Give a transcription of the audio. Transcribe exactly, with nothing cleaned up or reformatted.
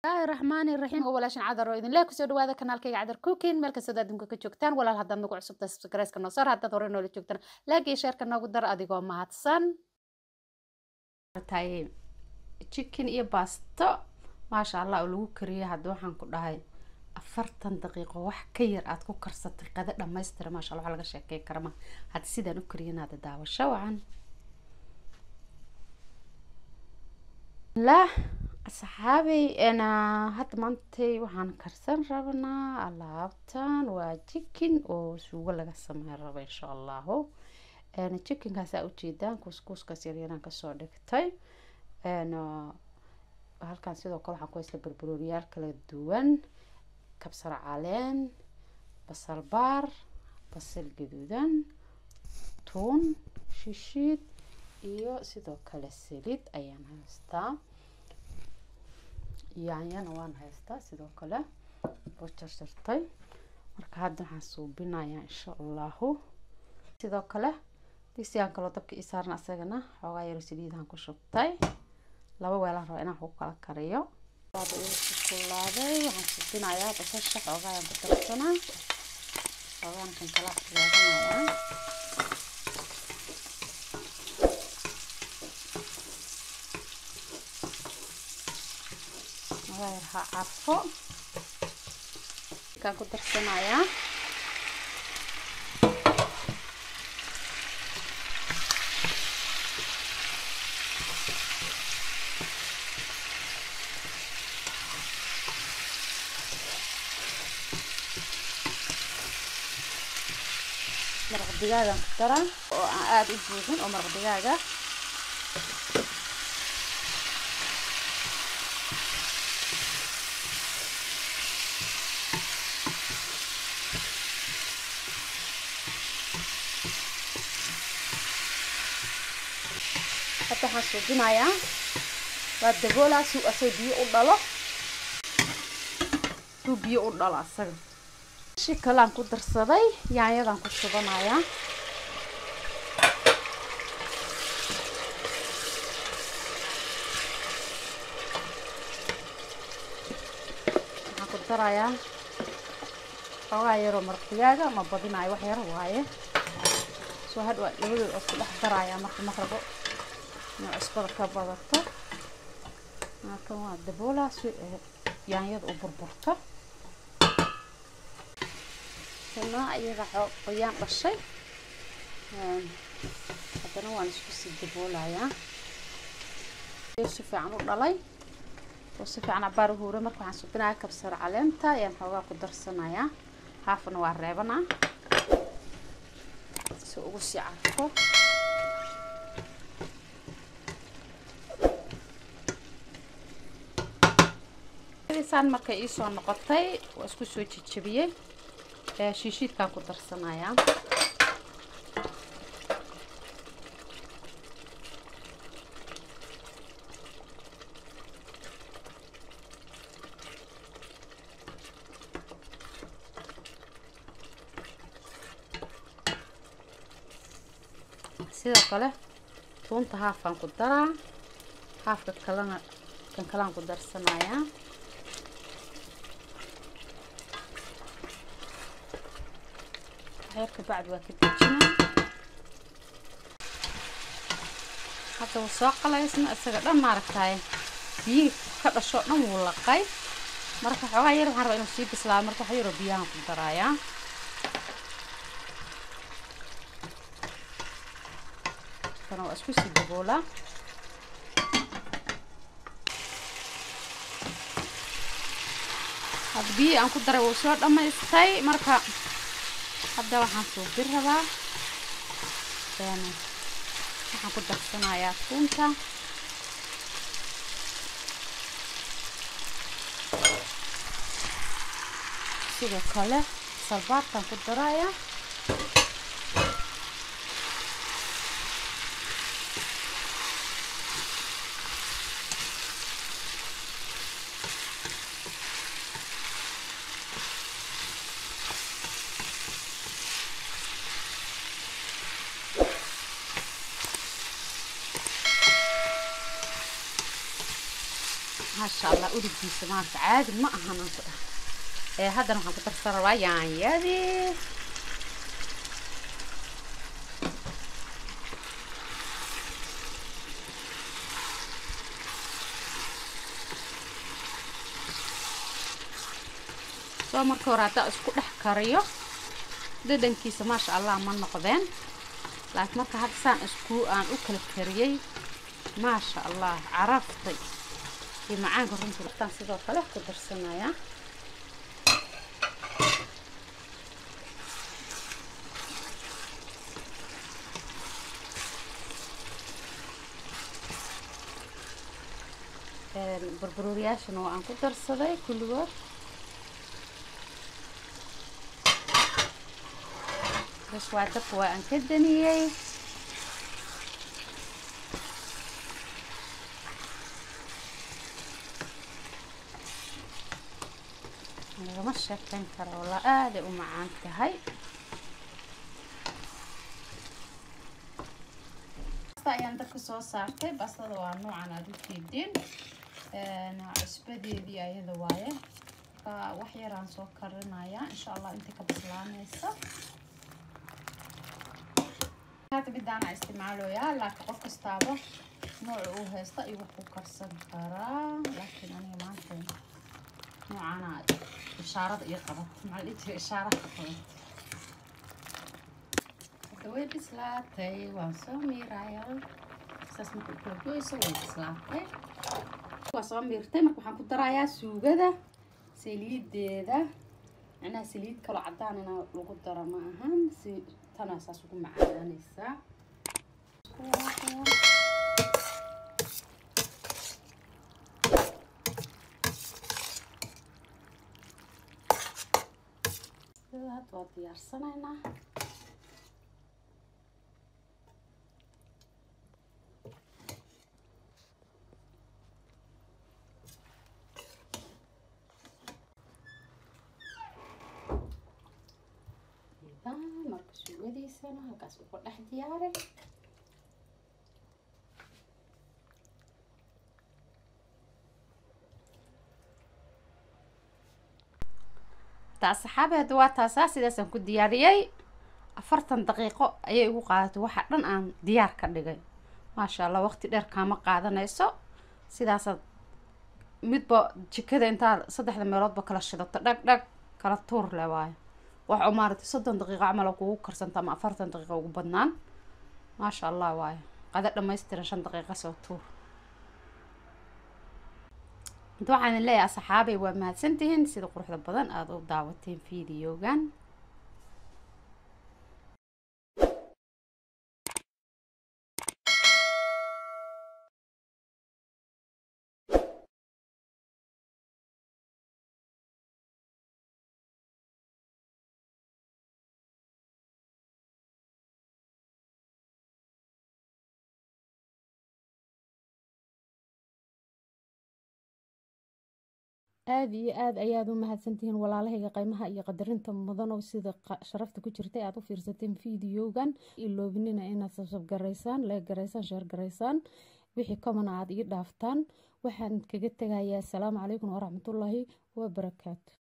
الرحمن الرحيم هو لاشن عذر إذن لا كسر هذا كنال كي عذر كوكين ملك سداد دمك كجوكتان ولا هذا نقول عصب تسكريس كنا صار هذا دورنا اللي جوكتان لاقي شركة نقدر أديكم مع تصن تاي chicken iyo baasto ma sha Allah oo lagu kariyo hadda waxaan ku dhahay afartan daqiiqo wax ka yar aad ku karsatay qada dhameystir ma sha Allah laga sheekay karama had sidaan u kariyana daawasho wacan la asxaabi ana had maantay waxaan karsan rabnaa alaabtan waa chicken oo suugo laga sameeyo rabo insha Allah ana chicken kaas u jeedaan kuskuska siriyana ka soo dhigtay ana halkan sidoo kale waxaan ku haystaa barbarooniyaal kala duwan kabsar caleen basal baar basal gaduudan toon shishiid iyo sidoo kale saliid ayaan haystaa yaanyana waan haystaa sidoo kale oo jarjartay marka hadda waxaan suubinayaa insha Allah sidoo kale digsigan kale dabka i saarna asagana xoogaa yar saliidan ku shubtay laba weel aan rabo inaan ku kala kariyo baad uu ku laaday waxaan suubinayaa basasha xoogaa aan ku darsanaa xoogaan kan kala fiirinayaa waxaa carfo kan ku darsanayaa maraq digaaga ku dara oo aad u buuxin oo maraq digaaga hada waxaan suubinayaa waa daboolaa si uu asay biyo u dhalo si uu biyo u dhalo asaga shikalaan ku darsaday yaanyadan ku shubanayaa waxaan ku darayaa xoogaa yaroo maraq digaaga ma badinayo wax yar waaye soo hadhow labadooda oo isku dhex darayaa marka ma rabo inuu cusbada ka badato halkan waa daboolaa si yaanyada u burburto kana ayaga qoyaan dhashay hadana waan isku sii daboolayaa si fiican u dhalay oo si fiican abaar u huuro marka waxaan suubinayaa kabsar caleenta ayaan xoogaa ku darsanayaa haafna waa reebanaa si ugu sii carfo saan marka ii soo noqotay waa isku soo jijibiyay ee shiishiidka ku darsanaya sidoo kale toonta haafan ku daraa haafka kalena kan kalaan ku darsanaya heerka bacd waa ka dejinaa hadda wuu soo qalaysna isaga dhan maaragtay biyo ka dhasho dhan wuu laqay marka xoogaa yar waxaan rabaa inuu sii bislaado marka wax yaroo biyahan ku darayaa kana waa isku sii daboolaa hadda biyo aan ku daray wuu soo dhammaystay marka hadda waxaan suubin rabaa waxaan ku darsanayaa toonta sidoo kale salbaartan ku darayaa شاء الله أوديكيس ما عاد ما أهنا كده إيه هذا نحن كتر سروا يعني يدي soo marka hore hada isku dhex kariyo dhadhankiisa ma sha Allah ma noqdeen laakiin marka hadda saan isku aan u kala kariyay ma sha Allah caraftay iyo macaanka runtii tan sidoo kale ku darsanaya ee barbarooniyaashana waan ku darsaday kulligood بس وعدك وان كدنيي انا ما شاكين ترى والله ادي ومعانك هاي ayaan dadka soo saartay basada waa noocan aad u fiidin ee cusbadeedii ayada waaye ka wax yar aan soo karinaya insha Allah inta ka bislaanaysa هذا بدنا استعماله يا لكن قف كستابه نوعه هستا يوحو كرسن كرا لكن أنا ما أنتم نوعنا إشارة يقبض مع الإتر إشارة قبض دوي بسلاتي وصومي رايل أساس نقول كل يسوي بسلاتي وصومي رتي مركو حنقول درايا سوجة سليد ده أنا سليد كلا عدان أنا لقول درا معهم سي أنا أساسكم معانا نسا هذا تودي أرسلنا ودي سنة هكذا يكون احتياري تاع الصحابة دوا تاساس إذا سنكون دياريي أفرتن دقيقة أي وقعت واحد رن عن ديار كدقي ما شاء الله وقت دير كام قاعدة نيسو سيداسة مدبا جكده انتا صدح دميرات بكلا الشدط دق دق كلا طور لواي wax umaartay soddon daqiiqo amal ku karsanta ama afartan daqiiqo ugu badnaan ma sha Allah waay qada dhameystiran shan daqiiqo soo tuur waxaan leeyahay asxaabay waa mahadsantihiin sida quruxda badan aad u daawateen fiidiyogan aad iyo aad ayaad u mahadsantihiin walaalahayga qiimaha iyo qadarinta mudan oo sida sharafta ku jirtay aad u fiirsateen fiidiyogan iloobinina inaad subscribe gareysaan like gareysaan share gareysaan wixii comment aad ii dhaaftaan waxaan kaga tagayaa assalaamu calaykum waraxmatullaahi wabarakaatu